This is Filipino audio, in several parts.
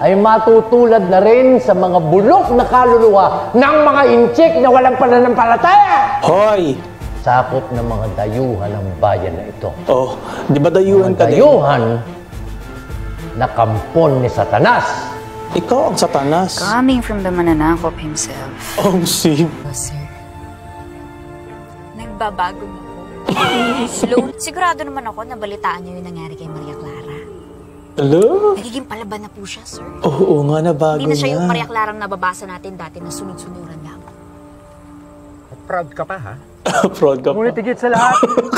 ay matutulad na rin sa mga bulok na kaluluwa ng mga inchik na walang pananampalataya. Hoy! Sakop ng mga dayuhan ng bayan na ito. Oh, di ba dayuhan ka din? Dayuhan na kampon ni Satanas. Ikaw ang Satanas. Coming from the mananakop himself. Oh, si... Sir, nagbabago na po. Slow. Sigurado naman ako na balitaan niyo yung nangyari kay Maria Clara. Hello? Nagiging palaban na po siya, sir. Oo nga, nabago Hindi na siya yung na. Maria Clara na nababasa natin dati na sunod-sunuran lang. Proud ka pa, ha? Proud ka pa. Ngunit higit sa lahat.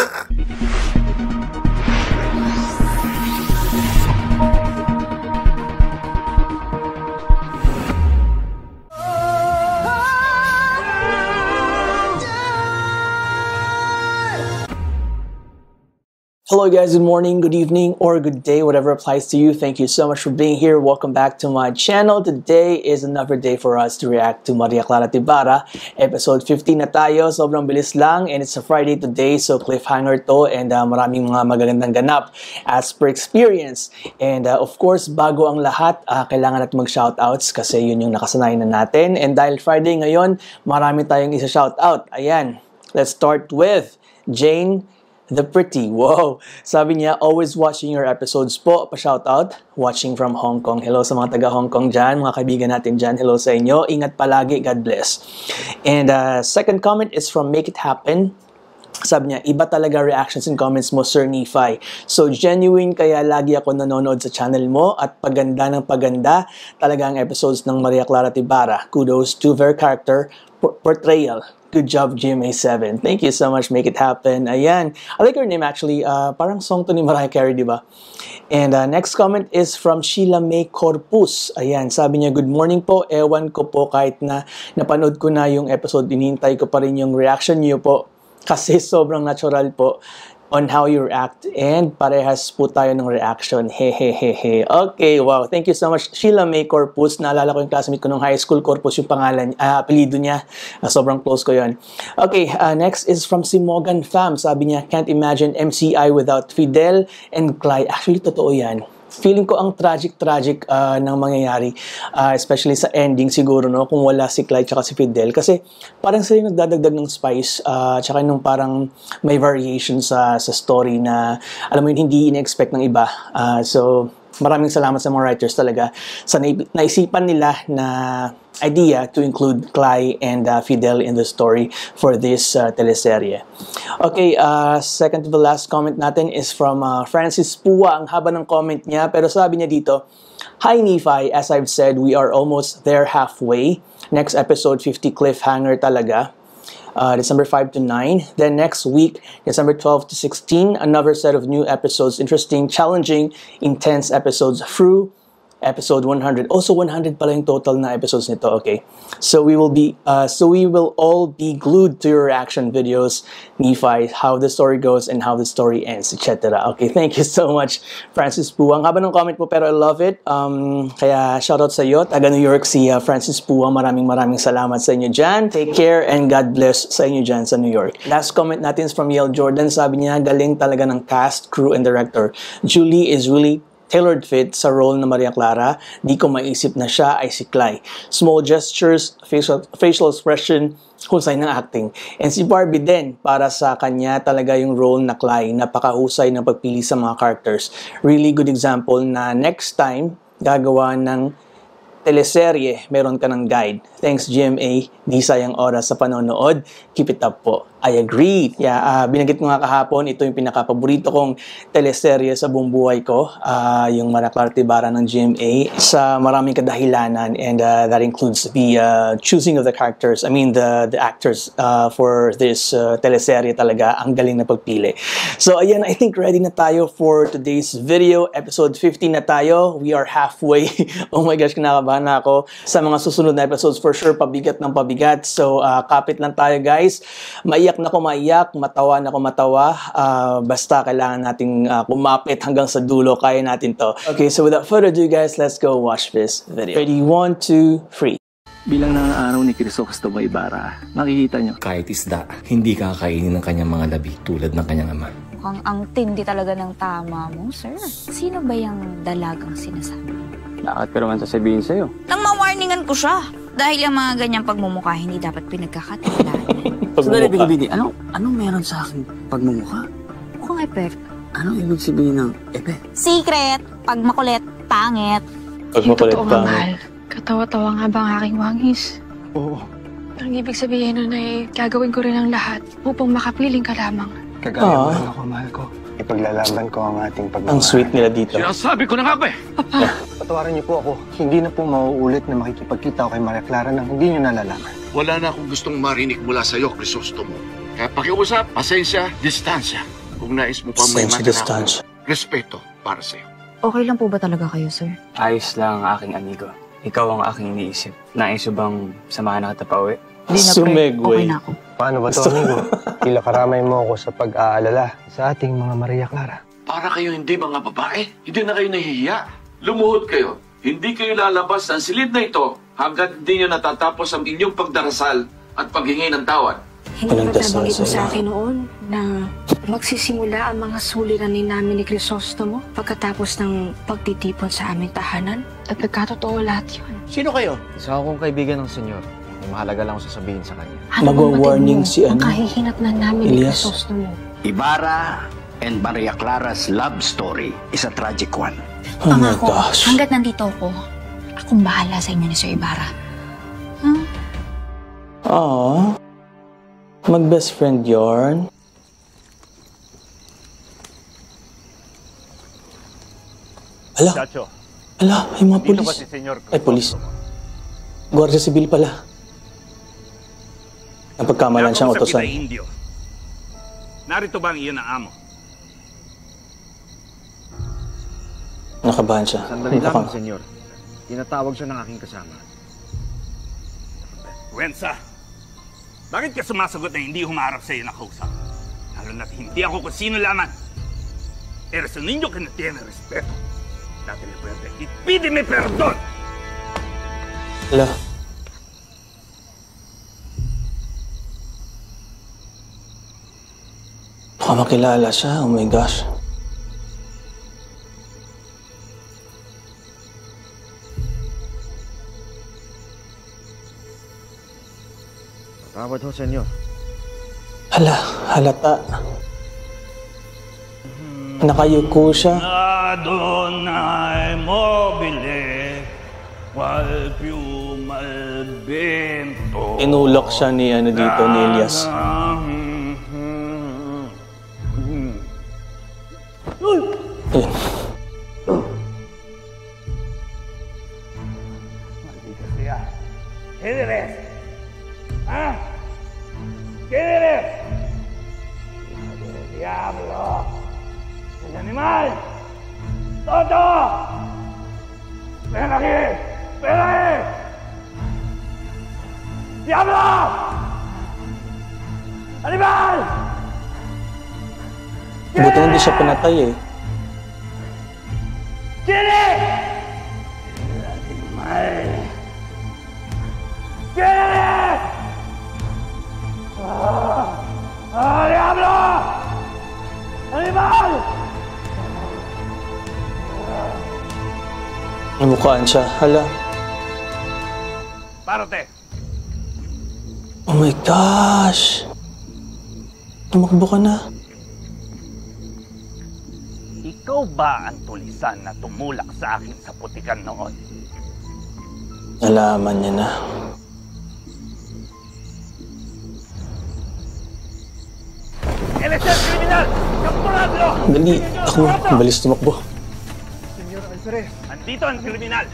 Hello guys, good morning, good evening, or good day, whatever applies to you. Thank you so much for being here. Welcome back to my channel. Today is another day for us to react to Maria Clara Ibarra. Episode 15 na tayo. Sobrang bilis lang and it's a Friday today, so cliffhanger to and maraming mga magagandang ganap as per experience. And of course, bago ang lahat, kailangan natin mag-shoutouts kasi yun yung nakasanayan na natin. And dahil Friday ngayon, marami tayong isa-shoutout. Ayan, let's start with Jane the Pretty. Wow! Sabi niya, always watching your episodes po. Pa-shoutout. Watching from Hong Kong. Hello sa mga taga Hong Kong dyan. Mga kaibigan natin dyan. Hello sa inyo. Ingat palagi. God bless. And second comment is from Make It Happen. Sabi niya, iba talaga reactions and comments mo, Sir Nephi. So, genuine kaya lagi ako nanonood sa channel mo at paganda ng paganda talaga ang episodes ng Maria Clara Ibarra. Kudos to their character portrayal. Good job, GMA7. Thank you so much. Make it happen. Ayan. I like her name actually. Parang song to ni Mariah Carey, di ba? And next comment is from Sheila May Corpus. Ayan. Sabi niya, good morning po. Ewan ko po kahit na napanood ko na yung episode, inihintay ko pa rin yung reaction niyo po. Kasi sobrang natural po on how you react and parehas po tayo ng reaction. Hehehehe. Okay, wow. Thank you so much. Sheila May Corpus. Naalala ko yung classmate ko nung high school. Corpus yung pangalan, apelido niya. Sobrang close ko yon. Okay, next is from si Morgan Pham. Sabi niya, can't imagine MCI without Fidel and Cly. Actually, totoo yan. Feeling ko ang tragic ng mangyayari, especially sa ending siguro, no, kung wala si Clyde tsaka si Fidel. Kasi parang sila nagdadagdag ng spice, tsaka nung parang may variation sa story na, alam mo yun, hindi ina-expect ng iba. So, maraming salamat sa mga writers talaga sa naisipan nila na idea to include Cly and Fidel in the story for this teleserye. Okay, second to the last comment natin is from Francis Pua. Ang haba ng comment niya, pero sabi niya dito, hi Nephi, as I've said, we are almost there halfway. Next episode 50 cliffhanger talaga. December 5 to 9. Then next week, December 12 to 16, another set of new episodes. Interesting, challenging, intense episodes through episode 100. Also 100 pala yung total na episodes nito. Okay. So we will all be glued to your reaction videos, Nephi, how the story goes and how the story ends, etc. Okay, thank you so much, Francis Pua. Ang haba ng comment po pero I love it. Kaya shoutout sa iyo. Taga New York si Francis Pua. Maraming salamat sa inyo dyan. Take care and God bless sa inyo dyan sa New York. Last comment natin is from Yale Jordan. Sabi niya, galing talaga ng cast, crew, and director. Julie is really tailored fit sa role na Maria Clara. Di ko maisip na siya ay si Cly. Small gestures, facial expression, husay ng acting. And si Barbie din, para sa kanya talaga yung role na Cly. Napakahusay ng pagpili sa mga characters. Really good example na next time gagawa ng teleserye, meron ka ng guide. Thanks GMA, di sayang oras sa panonood. Keep it up po. I agree. Yeah, binanggit ko nga kahapon, ito yung pinaka-paborito kong teleserye sa buong buhay ko. Yung Maria Clara Ibarra ng GMA sa maraming kadahilanan and that includes the choosing of the characters. I mean, the actors for this teleserye talaga. Ang galing na pagpili. So, ayan, I think ready na tayo for today's video. Episode 15 na tayo. We are halfway. Oh my gosh, kinakabahan na ako. Sa mga susunod na episodes, for sure, pabigat ng pabigat. So, kapit lang tayo, guys. Maiyak na ako maiyak, matawa na ako matawa. Basta kailangan nating kumapit hanggang sa dulo. Kaya natin to. Okay, so without further ado, guys, let's go watch this video. Ready? 1, 2, 3. Bilang nangaaraw ni Crisostomo Ibarra, makikita nyo. Kahit isda, hindi kakainin ng kanyang mga labi tulad ng kanyang ama. Mukhang ang tindi talaga ng tama mo, sir. Sino ba yung dalagang sinasabi? Bakit ko naman sasabihin sa'yo? Nang ma-warningan ko siya. Dahil yung mga ganyang pagmumukha, hindi dapat pinagkakatiwalaan yan. Sandali, Bini. Anong meron sa akin pagmumukha? Mukhang epe. Anong ibig sabihin ng epe? Secret. Pag makulit, pangit. Pag makulit Totoo nga, mahal. Katawa-tawa nga ba ang aking wangis? Oo. Ang ibig sabihin nun ay gagawin ko rin ang lahat upang makapiling ka lamang. Kagaya mo lang ako, mahal ko. Ipaglalaban ko ang ating pagmamahal. Ang sweet nila dito. Sinasabi ko na nga ba eh! Papa, Patawarin niyo po ako. Hindi na po mauulit na makikipagkita ako kay Maria Clara nang hindi niyo nalalaman. Wala na akong gustong marinig mula sa'yo, Crisostomo. Kaya pakiusap, pasensya, distansya. Kung nais mo pang may Distansya. respeto para sa'yo. Okay lang po ba talaga kayo, sir? Ayos lang ang aking amigo. Ikaw ang aking iniisip. Nais mo bang samahan na kita pa uwi? Hindi na, pre. Sumegway. Okay na ako. Paano ba to, amigo? Tila karamay mo ako sa pag-aalala sa ating mga Maria Clara. Para kayo hindi mga babae, hindi na kayo nahihiya. Lumuhod kayo. Hindi kayo lalabas ng silid na ito hanggat hindi nyo natatapos ang inyong pagdarasal at paghingi ng tawad. hindi Walang ba dasal nabanggit mo sa'yo. sa akin noon na magsisimula ang mga suliranin namin ni Crisostomo pagkatapos ng pagtitipon sa aming tahanan? At nagkatotoo lahat yun. Sino kayo? Isa akong kaibigan ng senyor. May mahalaga lang ako sasabihin sa kanya. Ano bang Magwa-warning batid mo si ang ano? kahihinatnan namin ni Elias. Crisostomo? Ibarra and Maria Clara's love story is a tragic one. Oh my Pangako, gosh. hanggat nandito ako, akong bahala sa inyo ni Sir Ibarra. Aww. Mag-best friend yarn. Ala, ala, ay mga polis. Ay, polis. Guardia Civil pala. Napagkamalan siyang utosan. Narito ba ang iyon na amo? Nakabahan siya. Sandali lang, senyor. Tinatawag siya ng aking kasama. Wensa, bakit ka sumasagot na hindi humarap sa iyo na kausap? Lalo na't hindi ako kung sino lamang. Eres un niño que no tiene respeto. Date le puede y pídeme perdón. Ala. Baka makilala siya. Oh my gosh. Tawad ho, senyor. Hala, halata. Nakayuko siya. Adonai mobile, qual piuma al vento. Inulok siya ni ano dito, ni Elias. Ayun. Maldita sea. ¿Quién eres? ¿Ah? ¿Quién eres? Hijo del diablo. ¡El animal! ¡Toto! ¡Ven aquí! ¡Ven aquí! ¡Diablo! ¡Animal! Buti hindi siya pinatay eh. ¿Quién es? El animal. ¿Quién eres? ¡Ah, diablo! ¡Animal! Namukhaan siya. Hala. Párate. Oh my gosh. Tumakbo ka na. Ikaw ba ang tulisan na tumulak sa akin sa putikan noon? Nalaman niya na. ¡Él es el criminal! ¡Capturadlo! Dali. Ako, balis tumakbo. Señor Alfred. Andito ang kriminal.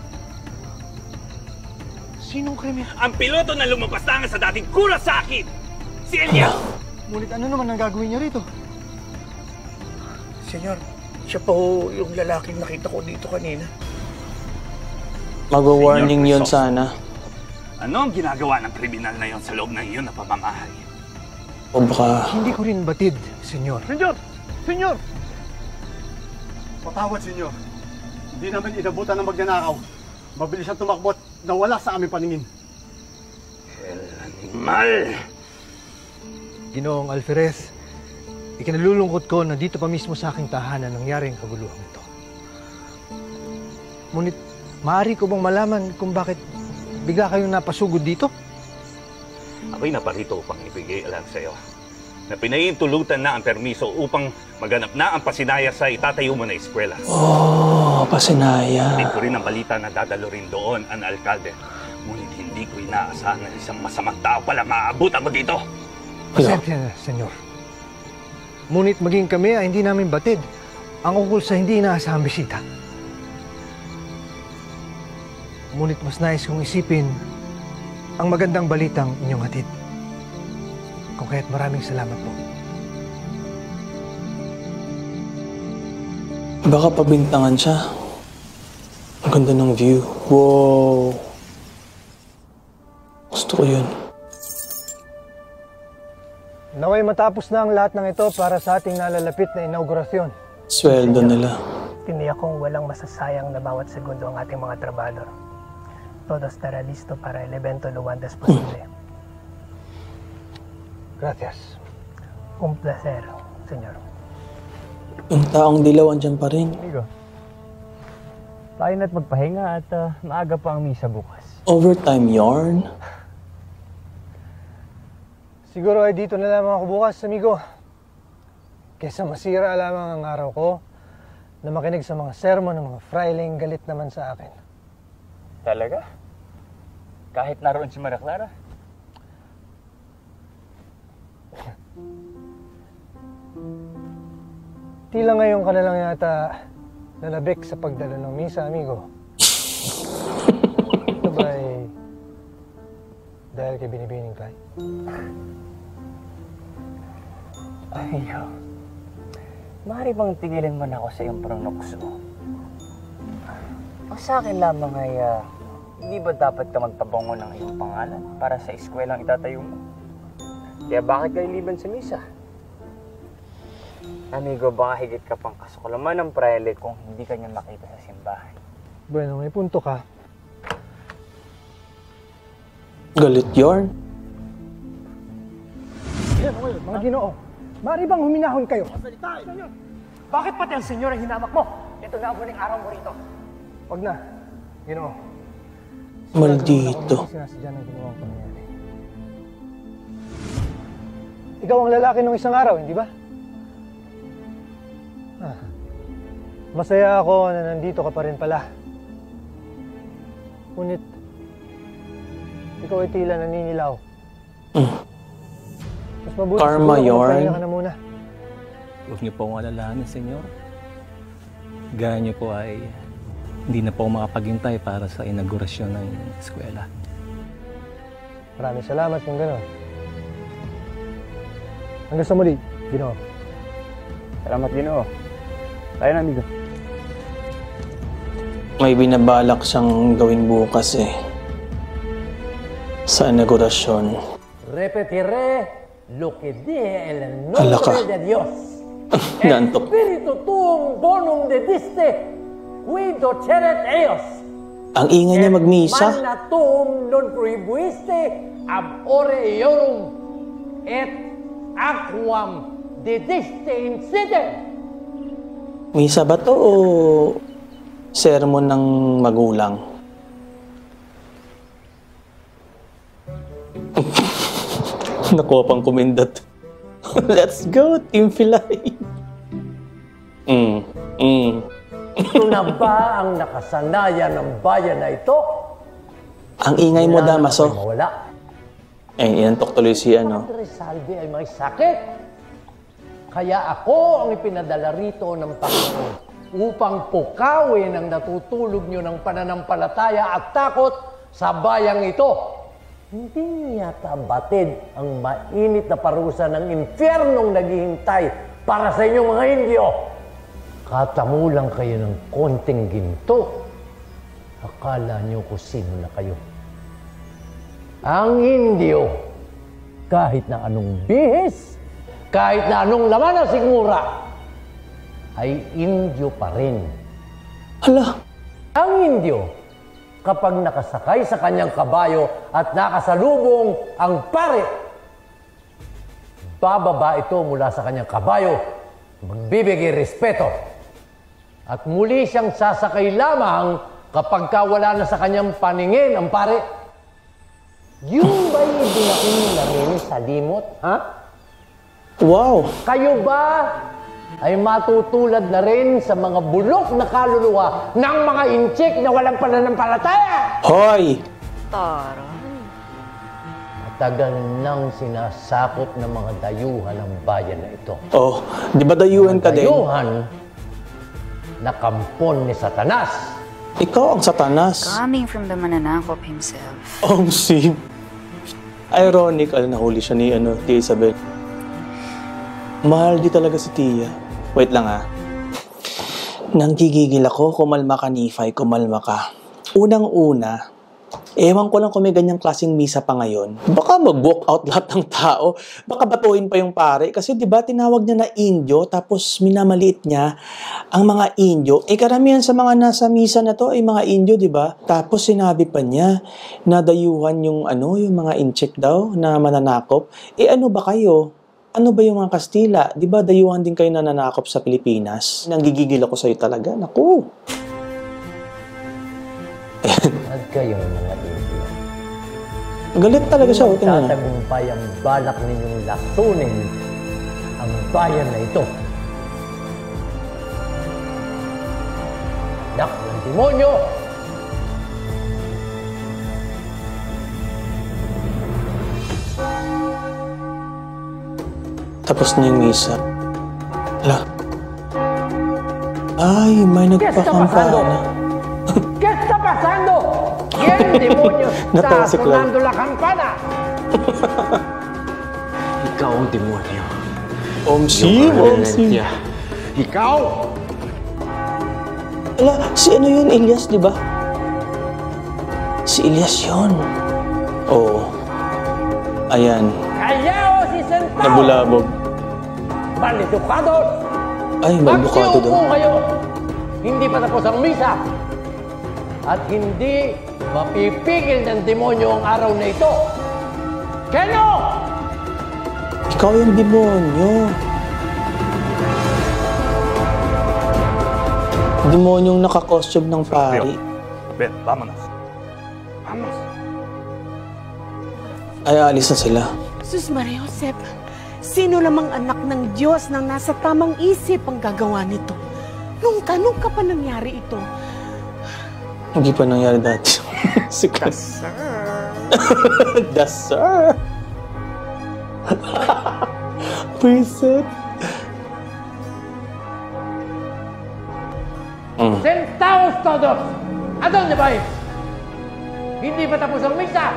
Sinong kriminal? Ang piloto na lumabas sa dating Kurosaki! Si Elias! Ngunit ano naman ang gagawin niya rito? Senyor, siya pa ho yung lalaking nakita ko dito kanina. Mag-warning Senyor yun sana. Ano ang ginagawa ng kriminal na yon sa loob ng iyon na pamamahay? O baka... Hindi ko rin batid, senyor. Senyor! Senyor! Patawad, senyor. Hindi namin inabutan ng magnanakaw. Mabilis siyang tumakbo at nawala sa aming paningin. El animal! Ginoong Alferez, ikinalulungkot ko na dito pa mismo sa aking tahanan nangyari ang kaguluhan ito. Ngunit Maaari ko bang malaman kung bakit bigla kayong napasugod dito? Ako'y naparito upang ibigay alam sa iyo na pinahintulutan na ang permiso upang maganap na ang pasinaya sa itatayo mo na eskwela. Oh, pasinaya. Hindi ko rin ang balita na dadalo rin doon ang alkalde. Ngunit hindi ko inaasahan na isang masamang tao pala maaabutan ko dito. Pasensya na, senyor. Ngunit maging kami ay hindi namin batid ang ukol sa hindi inaasahang bisita. Ngunit mas nais kong isipin ang magandang balitang inyong hatid. Kung kaya't maraming salamat po. Baka pabintangan siya. Ang ganda ng view. Wow. Gusto ko yun. Naway matapos na ang lahat ng ito para sa ating nalalapit na inaugurasyon. Sweldo nila. Tiniyak kong walang masasayang na bawat segundo ang ating mga trabador. Todo estará listo para el evento lo antes posible. Gracias. Un placer, señor. Yung taong dilaw andyan pa rin. Amigo, tayo na't magpahinga at maaga pa ang misa bukas. Overtime yarn? Siguro ay dito na lamang ako bukas, amigo. Kesa masira lamang ang araw ko na makinig sa mga sermon ng mga frailing galit naman sa akin. Talaga? Kahit naroon si Maria Clara? Tila ngayon ka na lang yata nalabik sa pagdalo ng misa, amigo. Ito ba ay dahil kay Binibining Clay? Ayaw. Maaari bang tigilin mo na ako sa iyong pronokso? O sa akin lamang ay, hindi ba dapat ka magpabango ng iyong pangalan para sa eskwelang itatayo mo? Kaya bakit ka iliban sa misa? Amigo, baka higit ka pang kasukulaman ng praile kung hindi ka niya makita sa simbahan. Bueno, may punto ka. Galit yarn? Mga Ginoo, maaari bang huminahon kayo? Bakit pati ang senyor ay hinamak mo? Ito na ang huling araw mo rito. Wag na, Ginoo. Maldito. Hindi sinasadya ng ginawang pangyayari. Ikaw ang lalaki ng isang araw, hindi ba? Masaya ako na nandito ka pa rin pala. Ngunit, ikaw ay tila naninilaw. Mas mabuti Karma siguro kung yarn. magpahinga ka na muna. Huwag niyo po akong alalahanin, senyor. Gaya niyo po ay hindi na po ako makapaghintay para sa inaugurasyon ng eskwela. Maraming salamat kung gano'n. Hanggang sa muli, Ginoo. Salamat, Ginoo. Tayo na, amigo. May binabalak siyang gawin bukas eh. Sa inaugurasyon. Repetiré lo que dije en el Alaka. nombre de Dios. Gantok. Espíritu tuum bonum dediste, qui doceret eos. Ang ingay niya magmisa. Mannatum non prohibuiste ab ore eorum et aquam dediste incident. Misa ba to o sermon ng magulang? Nakuha pang kumindat. Let's go, Team Filay. Ito na ba ang nakasanayan ng bayan na ito? Ang ingay mo, Damaso. Mawala. Inantok tuloy si ano. Padre Salvi ay may sakit. Kaya ako ang ipinadala rito ng Panginoon upang pukawin ang natutulog nyo ng pananampalataya at takot sa bayang ito. Hindi yata batid ang mainit na parusa ng impyernong naghihintay para sa inyong mga Indio. Katamulang kayo ng konting ginto. Akala nyo kung sino na kayo. Ang Indio, kahit na anong bihis, kahit na anong laman ng sigmura, ay Indio pa rin. Hala. Ang Indio, kapag nakasakay sa kanyang kabayo at nakasalubong ang pare, bababa ito mula sa kanyang kabayo, magbibigay respeto. At muli siyang sasakay lamang kapag ka wala na sa kanyang paningin ang pare, yung ba'y binaking na rin sa limot? Ha? Wow! Kayo ba ay matutulad na rin sa mga bulok na kaluluwa ng mga inchik na walang pananampalataya? Hoy! Tara. Matagal nang sinasakop ng mga dayuhan ng bayan na ito. Oh, di ba dayuhan ka din? Dayuhan na kampon ni Satanas. Ikaw ang Satanas. Coming from the mananakop himself. Si ironic, nahuli siya ni Tia Isabel. Mahal di talaga si Tia. Wait lang Nanggigigil ako, kumalma ka Nephi, kumalma ka. Unang-una, ewan ko lang kung may ganyang klaseng misa pa ngayon. Baka mag-walk out lahat ng tao. Baka batuhin pa yung pare. Kasi diba tinawag niya na Indio, tapos minamaliit niya ang mga Indio. Karamihan sa mga nasa misa na to ay mga Indio, diba? Tapos sinabi pa niya na dayuhan yung mga incheck daw na mananakop. Ano ba kayo? Ano ba yung mga Kastila? Diba dayuhan din kayo nananakop sa Pilipinas? Nanggigigil ako sa'yo talaga. Naku! At kayong mga Indio. Galit talaga siya. Tatagumpay ang balak ninyong lasunin ang bayan na ito. Anak ng demonyo! Tapos na yung misa. Ala. Ay, may nagpakampana. ¿Qué está pasando? ¿Quién demonios está sonando la campana? Ikaw ang demonyo. Omsi. Ikaw! Ala, si yun? Elias, di ba? Si Elias yun. Oo. Ayan. Callao si Sentao! Nabulabog. Maleducados! Ay, malbukado daw. Magsiupo kayo! Hindi pa tapos ang misa! At hindi mapipigil ng demonyo ang araw na ito. Keno! Ikaw yung demonyo. Demonyong nakakostume ng pari. Ven, vámonos. Vamos. Ay, alis na sila. Sus Maria Josep, sino lamang anak ng Diyos nang nasa tamang isip ang gagawa nito? Nung pa nangyari ito? Hindi pa nangyari dati. Das sir. Das sir. Preset. Sentaos todos! ¿A dónde vais? Hindi pa tapos ang misa?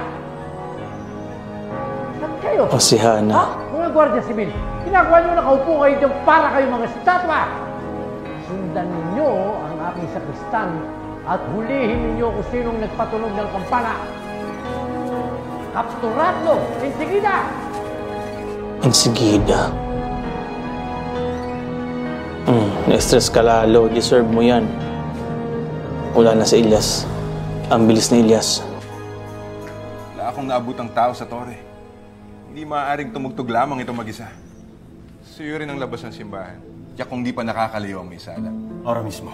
Saan kayo? O si Hana. Ha? Mga Guardia Civil, ginagawa nyo nakaupo kayo dyan para kayo mga estatwa! Sundan ninyo ang aking sakristan at hulihin ninyo kung sinong nagpatunog ng kampana. Kapturadlo! Enseguida! Enseguida. Na-stress ka lalo. Deserve mo yan. Wala na si Elias. Ang bilis ni Elias. Wala akong naabutang tao sa tore. Hindi maaaring tumugtog lamang ito mag-isa. Suyo rin ang labas ng simbahan. Kaya kung di pa nakakaliw ang may sala. Ora mismo.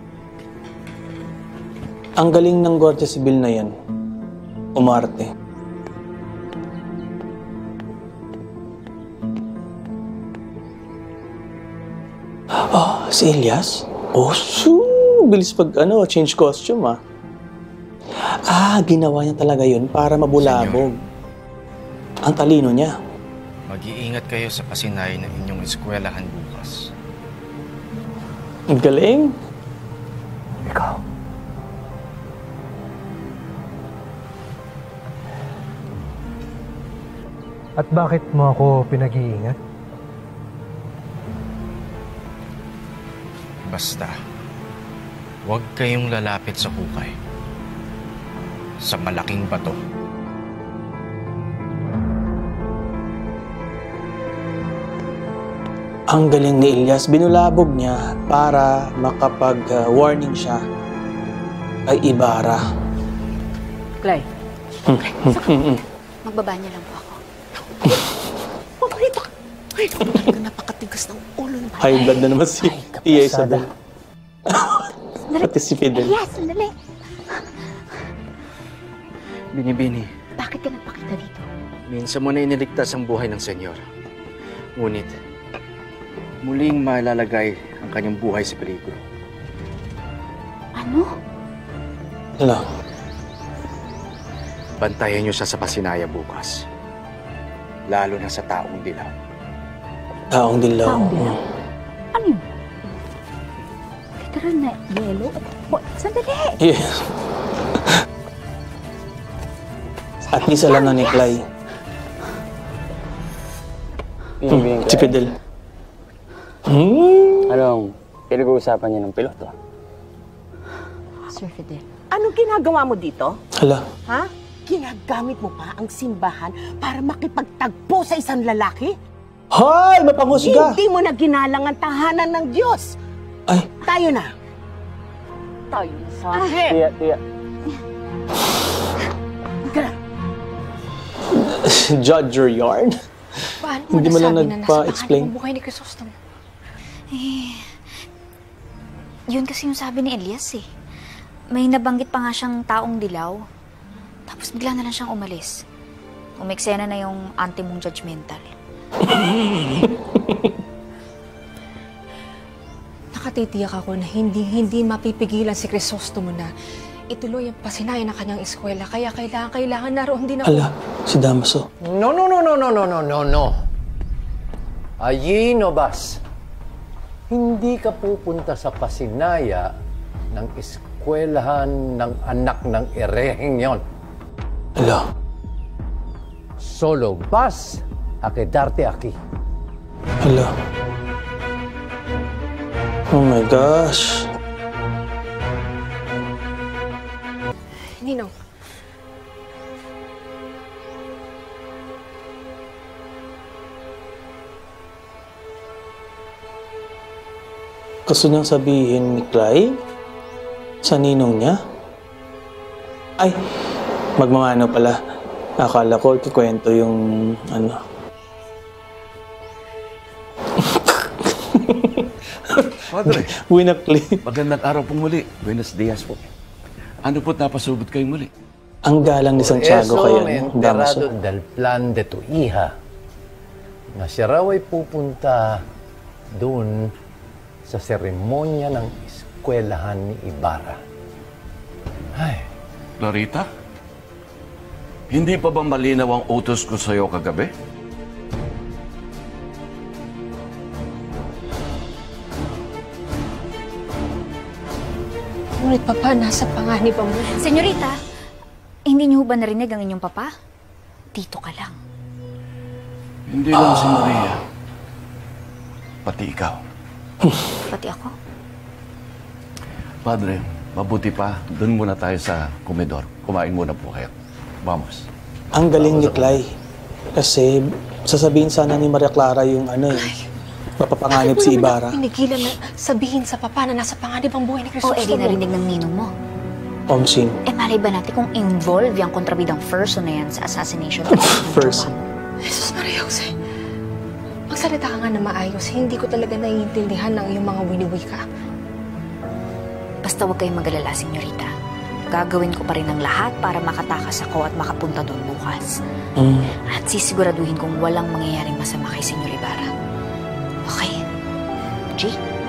Ang galing ng Guardia Civil na yan. Umarte. Si Elias? Bilis pag change costume ginawa niya talaga yun para mabulabog. Ang talino niya. Mag-iingat kayo sa pasinayan ng inyong eskwelahan bukas. Ang galing. Ikaw. At bakit mo ako pinag-iingat? Basta, huwag kayong lalapit sa hukay. Sa malaking bato. Ang galing ni Elias, binulabog niya para makapag-warning siya kay Ibarra. Clay. Magbaba niya lang po ako. Paborito ka. Ay, talaga napakatigas ng ulo naman. High blood na naman si Tia Isabel. Pati si Fidel. Elias, sandali. Binibini, Bakit ka nagpakita dito? minsan mo na iniligtas ang buhay ng senyor. Ngunit, muling malalagay ang kanyang buhay sa peligro. Ano? Hala. Bantayan niyo siya sa pasinaya bukas. Lalo na sa taong dilaw. Taong dilaw. Taong dilaw? Ano yun? Literal na yellow? Sandali! Yes. At least alam na ni Clay. Si Fidel. Anong pinag-uusapan niya ng piloto? Sir Fidel. Anong ginagawa mo dito? Hala. Ha? Ginagamit mo pa ang simbahan para makipagtagpo sa isang lalaki? Hoy! Mapangusga! Hindi mo na ginalang ang tahanan ng Diyos! Ay! Tayo na! Tayo na sa akin! Tiya. Judge your yarn? Paano mo Hindi mo lang nasabi na nagpa-explain? nasabahan ang buhay ni Crisostomo? Yun kasi yung sabi ni Elias eh. May nabanggit pa nga siyang taong dilaw. Tapos bigla na lang siyang umalis. Umeksena na yung ante mong judgmental. Nakatitiyak ako na hindi mapipigilan si Crisostomo na ituloy ang pasinayan ng kanyang eskwela. Kaya kailangan naroon din ako. Ala, si Damaso. No. Allí no vas. Hindi ka pupunta sa pasinaya ng eskwelahan ng anak ng ereheng yon. Ala. Solo vas a quedarte aquí. Ala. Oh my gosh. Ninong. Gusto niyang sabihin ni Clay sa ninong niya? Ay, magmamano pala. Akala ko ikikwento yung ano. Padre, Winakli. magandang araw pong muli. Buenos dias po. Ano po't napasubot kayong muli? Ang galang ni Santiago kay me ano, Damaso. enterado del plan de tu hija na siya raw ay pupunta doon sa seremonya ng eskwelahan ni Ibarra. Ay. Clarita? Hindi pa ba malinaw ang utos ko sa'yo kagabi? Ngunit papa, nasa panganib ang buhay. Senyorita, hindi niyo ba narinig ang inyong papa? Dito ka lang. Hindi lang si Maria. Pati ikaw. Pati ako. Padre, mabuti pa. Doon muna tayo sa komedor. Kumain muna po kayo. Vamos. Ang galing ni Clay. Kasi sasabihin sana ni Maria Clara yung ano eh. Mapapanganib si Ibarra. Pinigilan na sabihin sa papa na nasa panganib ang buhay ni Crisostomo. O, edi narinig ng ninong mo. Omsing. Eh, malay ba natin kung involved yung kontrabidang person na yan sa assassination? Person. Jesus Maria Jose, magsalita ka nga na maayos. Hindi ko talaga naiintindihan ng iyong mga winiwika. Basta huwag kayong mag-alala, senyorita. Gagawin ko pa rin ang lahat para makatakas ako at makapunta doon bukas. At sisiguraduhin kong walang mangyayaring masama kay Senyor Ibarra. Okay? G?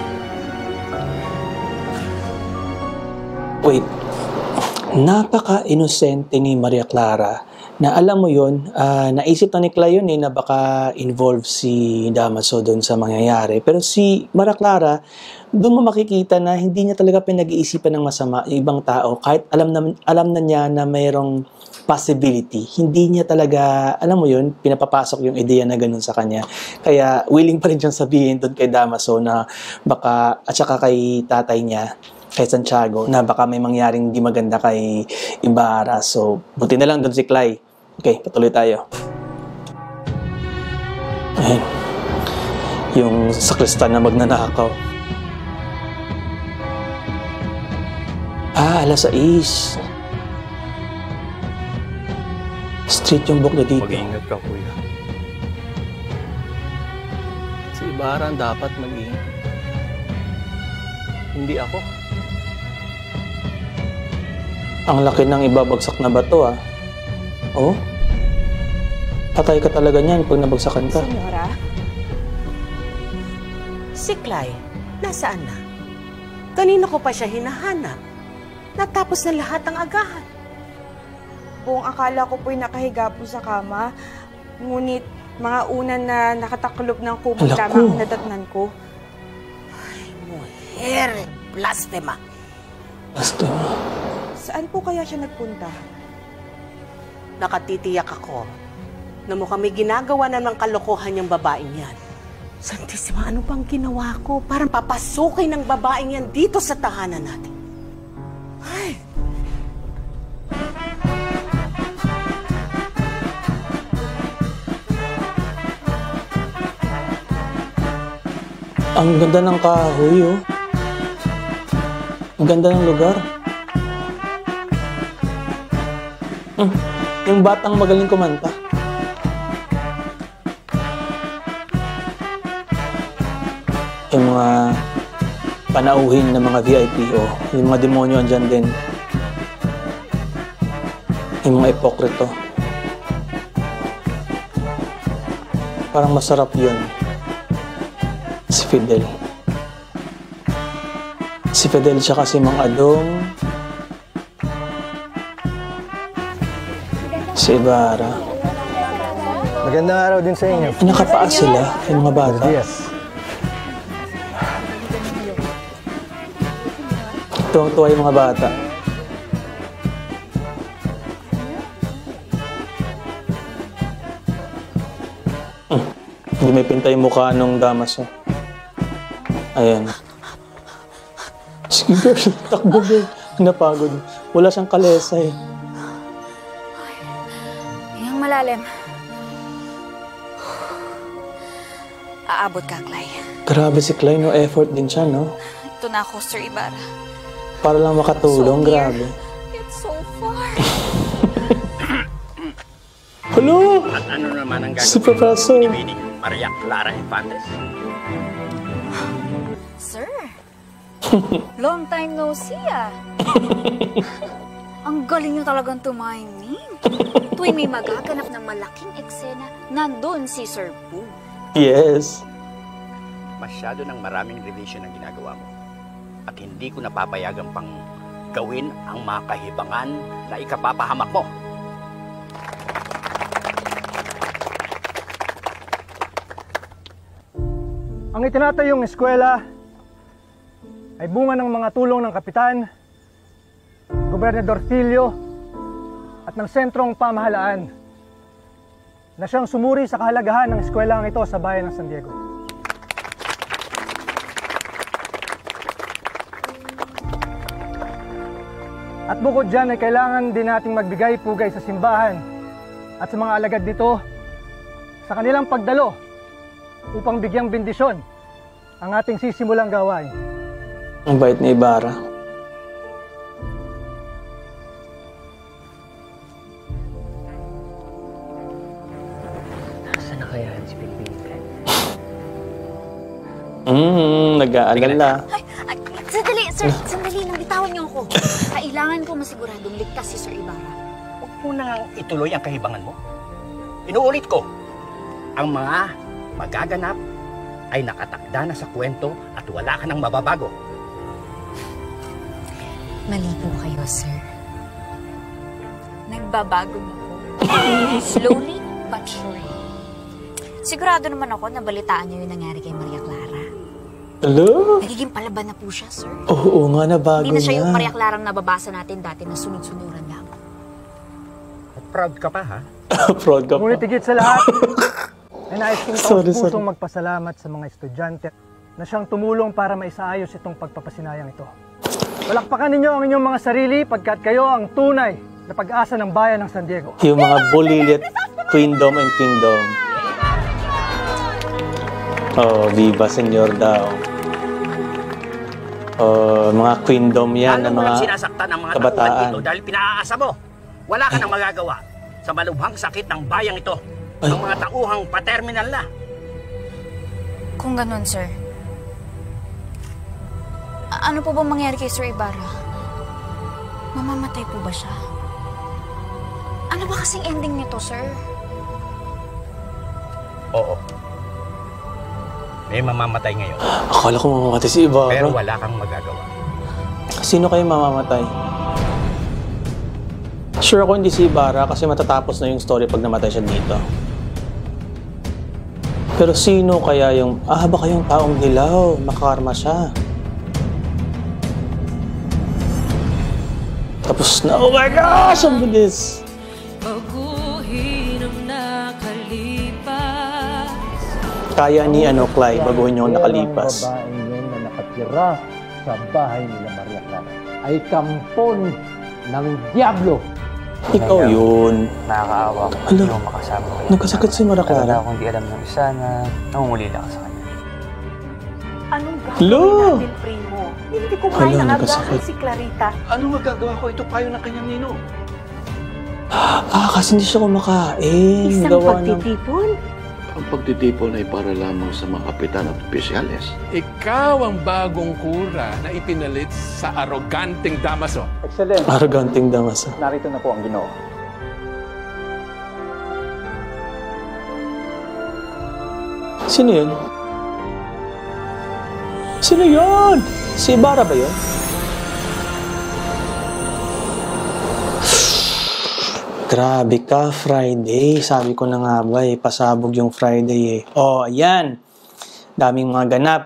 Wait. Napaka-inosente ni Maria Clara na alam mo yun, naisip na ni Clay yun na baka involve si Damaso doon sa mangyayari. Pero si Maria Clara, doon mo makikita na hindi niya talaga pinag-iisipan ng masama yung ibang tao. Kahit alam na niya na mayroong possibility, hindi niya talaga, alam mo yun, pinapapasok yung ideya na ganun sa kanya. Kaya willing pa rin siyang sabihin doon kay Damaso na baka, at saka kay tatay niya, kay Santiago, na baka may mangyaring di maganda kay Ibarra. So, buti na lang doon si Clay. Okay, patuloy tayo. Ayan. Yung sakristan na magnanakaw. Alas 6. Street yung book na dito. Mag-iingat ka, kuya. Si Ibarra ang dapat mag-iingat. Hindi ako. Ang laki ng ibabagsak na bato, ah. Oh? Patay ka talaga niyan pag nabagsakan ka. Senyora? Si Clay, nasaan na? Kanino ko pa siya hinahanap? Natapos na lahat ang agahan. Buong akala ko po'y nakahiga po sa kama. Ngunit mga unan na nakataklob ng kumot lamang nadatnan ko. Ay, mujer, blasphema. Blasphema. Saan po kaya siya nagpunta? Nakatitiyak ako na mukhang may ginagawa na ng kalokohan yung babaeng yan. Santisima, ano bang ginawa ko? Parang papasukin ng babaeng yan dito sa tahanan natin. Ay! Ang ganda ng kahoy, oh. Ang ganda ng lugar. Yung batang magaling kumanta. Yung mga panauhin ng mga VIP, oh. Yung mga demonyo andyan din. Yung mga ipokrito. Parang masarap yun. Si Fidel. Si Fidel siya kasi Mang Adong. Si Ibarra. Magandang araw din sa inyo. Nakapaas sila, yung mga bata. Yes. Tuwang-tuwa yung mga bata. Hindi may pinta yung mukha nung damas, oh. Ayan. Sige, girl. Takbo, girl. Napagod. Wala siyang kalesa, eh. Yung malalim. Aabot ka, Clay. Grabe si Clay, no? Effort din siya, no? Ito na ako, Sir Ibarra. Para lang makatulong, So near. grabe. It's so far. Hello! At ano naman ang Si Professor. ni Winnie Maria Clara Infantes? Sir, long time no see, ah. Ang galing niyo talagang tumiming. Tuwing may magaganap ng malaking eksena, nandun si Sir Pooh. Yes. Masyado ng maraming revision ang ginagawa mo. At hindi ko napapayagan pang gawin ang mga kahibangan na ikapapahamak mo. Ang itinatayong eskwela ay bunga ng mga tulong ng Kapitan, Gobernador Filio at ng sentrong pamahalaan na siyang sumuri sa kahalagahan ng eskwelahang ito sa bayan ng San Diego. At bukod dyan ay kailangan din nating magbigay pugay sa simbahan at sa mga alagad dito sa kanilang pagdalo upang bigyang bendisyon ang ating sisimulang gawain. Ang bait ni Ibarra. Nasaan na kaya si Pilipin? Nag-aalala. Ay, sandali, sir. Sandali lang, bitawan niyo ako. Kailangan ko masiguradong ligtas si Sir Ibarra. Huwag mo nang ituloy ang kahibangan mo. Inuulit ko, ang mga magaganap ay nakatakda na sa kwento at wala ka nang mababago. Mali po kayo, sir. Nagbabago na po. Slowly but surely. Sigurado naman ako na balitaan niyo yung nangyari kay Maria Clara. Hello? Nagiging palaban na po siya, sir. Oo nga, nabago Hindi na siya yung na. Maria Clara na nababasa natin dati na sunod-sunuran lang. Proud ka pa, ha? Proud ka pa. Ngunit higit sa lahat, ay nais kong taos-pusong magpasalamat sa mga estudyante na siyang tumulong para maisaayos itong pagpapasinayang ito. Palakpakan ninyo ang inyong mga sarili pagkat kayo ang tunay na pag-asa ng bayan ng San Diego. Yung mga bulilit, Queendom and Kingdom. Oh, viva senyor daw. Oh, mga Queendom yan ng mga sinasaktan ng mga kabataan. tauhan dito dahil pinaaasa mo. Wala ka nang magagawa sa malubhang sakit ng bayang ito. Ang mga tauhang paterminal na. Kung ganun, sir, ano po bang mangyari kay Sir Ibarra? Mamamatay po ba siya? Ano Ano ba kasing ending nito, sir? Oo. May mamamatay ngayon. Akala ko mamamatay si Ibarra. Pero wala kang magagawa. Sino kayo mamamatay? Sure ako hindi si Ibarra kasi matatapos na yung story pag namatay siya dito. Pero sino kaya yung... baka yung taong dilaw. Makakarma siya. Tapos na. Oh my gosh! Ang bilis! Kaya ni Clay, baguhin yung nakalipas. Ang babaeng yun na nakatira sa bahay nila Maria Clara ay kampon ng Diablo. Ikaw yun. Nakakaawa ko. Ala, Hindi mo makasama kayo. nagkasakit si Maria Clara. Talaga akong di alam ng isa na nangungulila ka sa kanya. Anong gagawin natin, Primo? Hindi ko kaya Hala, agahan nagkasakit. si Clarita. Anong magagawa ko? Ito payo ng kanyang nino. Kasi hindi siya kumakain. Isang Gawa ng... pagtitipon? Ang pagtitipon ay para lamang sa mga kapitan at opisyales. Ikaw ang bagong kura na ipinalit sa aroganteng Damaso. Excellent. Arroganting Damaso. Narito na po ang Ginoo. Sino yun? Sino yun? Si Ibarra ba yun? Grabe ka, Friday. Sabi ko na nga ba pasabog yung Friday Oh, ayan. Daming mga ganap.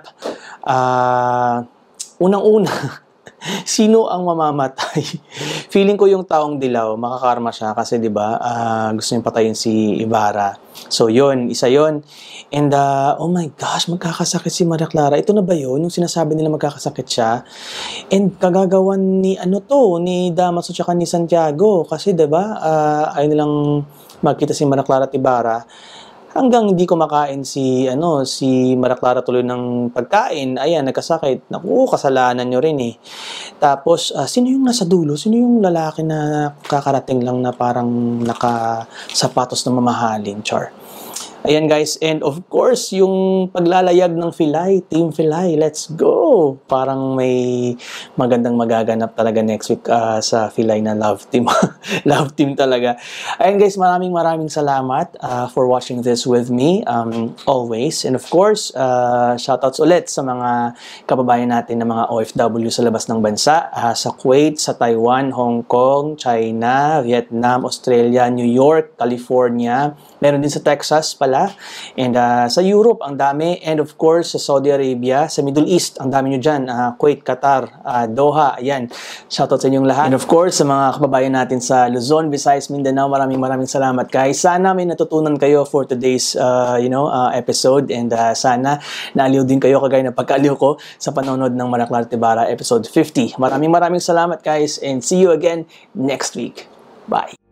Unang-una, sino ang mamamatay? Feeling ko yung taong dilaw, makakarma siya kasi 'di ba? Gusto niyang patayin si Ibarra. So, yun, isa yun. And, oh my gosh, magkakasakit si Maria Clara. Ito na ba yun? Yung sinasabi nila magkakasakit siya. And, kagagawan ni, ni Damaso tsaka ni Santiago. Kasi, diba, ayaw nilang magkita si Maria Clara at Ibarra. Hanggang hindi kumakain si Maria Clara tuloy ng pagkain. Ayan, nagkasakit. Naku, kasalanan nyo rin eh. Tapos, sino yung nasa dulo? Sino yung lalaki na kakarating lang na parang nakasapatos na mamahalin, Char? Ayan guys, and of course, yung paglalayag ng Filay, Team Filay, let's go! Parang may magandang magaganap talaga next week sa Filay na love team. Love team talaga. Ayan guys, maraming salamat for watching this with me always. And of course, shoutouts ulit sa mga kababayan natin na mga OFW sa labas ng bansa, sa Kuwait, sa Taiwan, Hong Kong, China, Vietnam, Australia, New York, California, meron din sa Texas pala. And sa Europe, ang dami. And of course, sa Saudi Arabia, sa Middle East, ang dami nyo dyan. Kuwait, Qatar, Doha, ayan. Shoutout sa inyong lahat. And of course, sa mga kababayan natin sa Luzon, Visayas, Mindanao, maraming salamat guys. Sana may natutunan kayo for today's episode. And sana naaliw din kayo kagaya na pagkaaliw ko sa panonood ng Maria Clara at Ibarra episode 50. Maraming salamat guys. And see you again next week. Bye.